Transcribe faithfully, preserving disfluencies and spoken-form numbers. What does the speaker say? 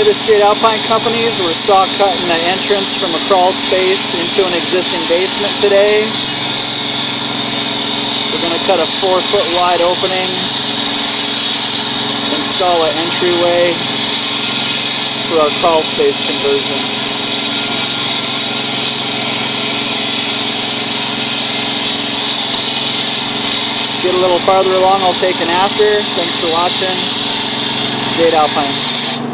Davis Jade Alpine Companies. We're saw cutting the entrance from a crawl space into an existing basement today. We're going to cut a four foot wide opening, install an entryway for our crawl space conversion. Get a little farther along, I'll take an after. Thanks for watching. Jade Alpine.